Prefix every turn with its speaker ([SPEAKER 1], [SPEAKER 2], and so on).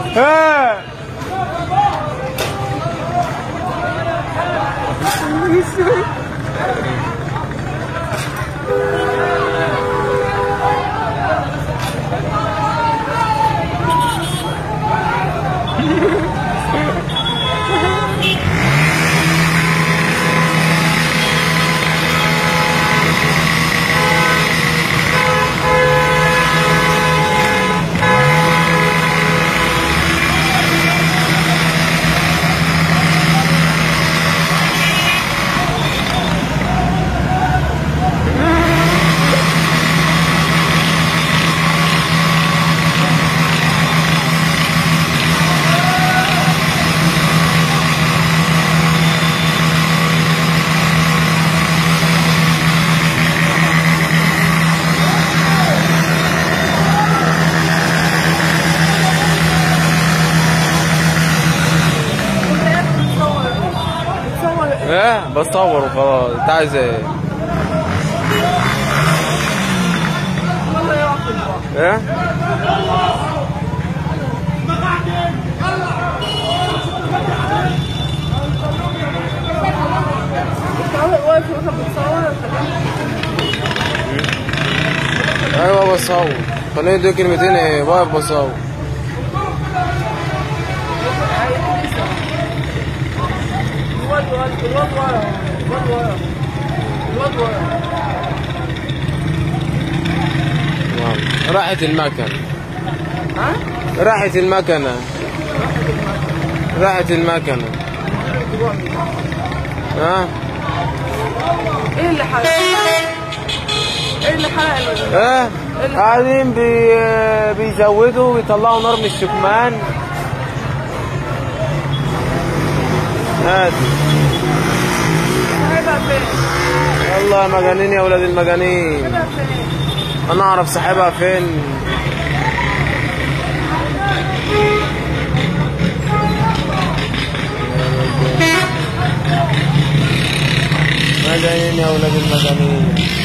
[SPEAKER 1] ها ايه بصور وخلاص. انت عايز ايه؟ ايه؟ ايوه بصور. خليني اديك كلمتين. ايه واقف بصور. راحت المكنة. ها؟ راحت المكنة. راحت المكنة. ها؟
[SPEAKER 2] ايه اللي حرق؟ ايه اللي حرق؟
[SPEAKER 1] ايه؟ قاعدين بيزودوا ويطلعوا نار من الشكمان. هات. والله مجانين يا ولاد المجانين. انا اعرف صاحبها فين. مجانين يا ولاد المجانين.